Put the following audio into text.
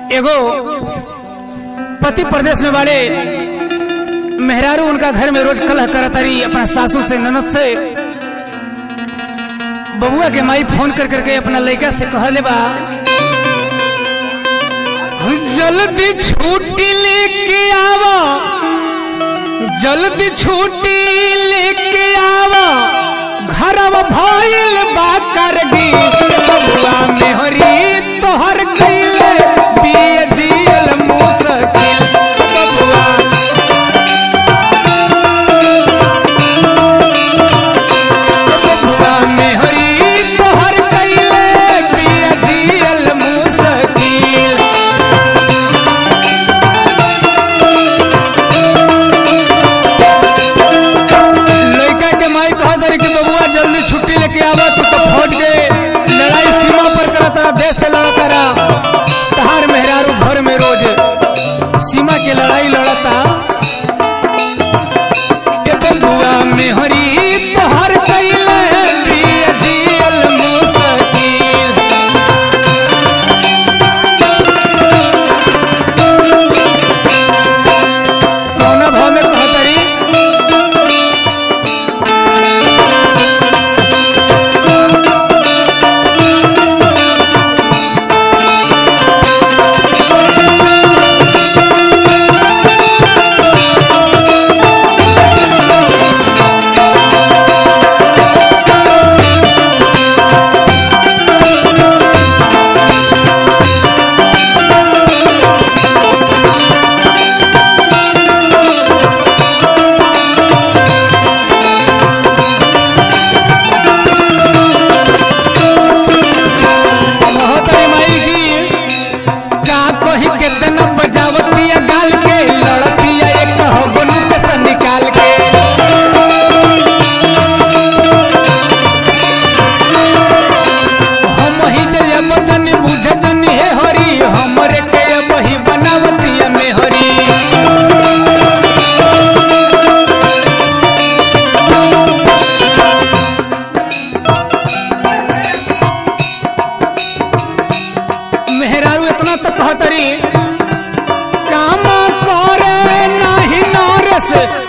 एगो पति प्रदेश में वाले मेहरारू उनका घर में रोज कलह करतारी अपना सासू से ननद से। बबुआ के माई फोन कर करके अपना लड़का से कहले बा जल्दी छुट्टी लेके आवा, जल्दी छुट्टी लेके आवा, घरवा भइल बा करगी। बबुआ मेहरी तोहर कइले बिया जियल मुश्किल। बबुआ बबुआ मेहरी तोहर कइले बिया जियल मुश्किल। लड़का के माई कहत रही कि बबुआ जल्दी छुट्टी लेके आवा, तू तो फौज गए लड़ाई सीमा पर करा तारा, देश से लड़ा तारा। तहार मेहरारू घर में रोज सीमा की लड़ाई लड़ता। बबुआ मेहरी तोहर कइले बिया जियल मुश्किल। कौना भाव में कहत रही काम करे नहीं नरस